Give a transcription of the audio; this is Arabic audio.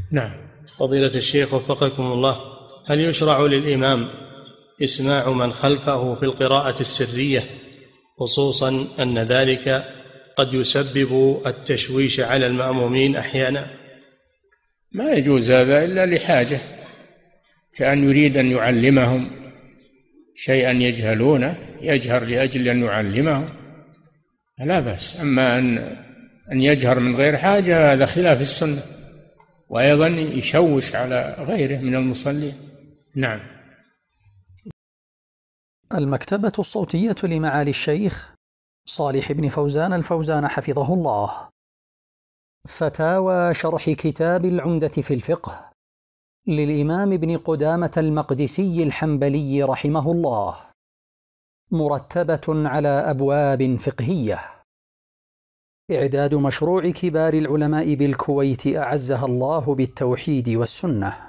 نعم. فضيلة الشيخ وفقكم الله، هل يشرع للإمام إسماع من خلفه في القراءة السرية، خصوصا أن ذلك قد يسبب التشويش على المأمومين أحيانا؟ ما يجوز هذا إلا لحاجة، كأن يريد أن يعلمهم شيئا يجهلونه يجهر لأجل أن يعلمهم، لا بأس. أما أن يجهر من غير حاجة هذا خلاف السنة، وأيضا يشوش على غيره من المصلين. نعم. المكتبة الصوتية لمعالي الشيخ صالح بن فوزان الفوزان حفظه الله. فتاوى شرح كتاب العمدة في الفقه للإمام ابن قدامة المقدسي الحنبلي رحمه الله، مرتبة على أبواب فقهية. إعداد مشروع كبار العلماء بالكويت أعزها الله بالتوحيد والسنة.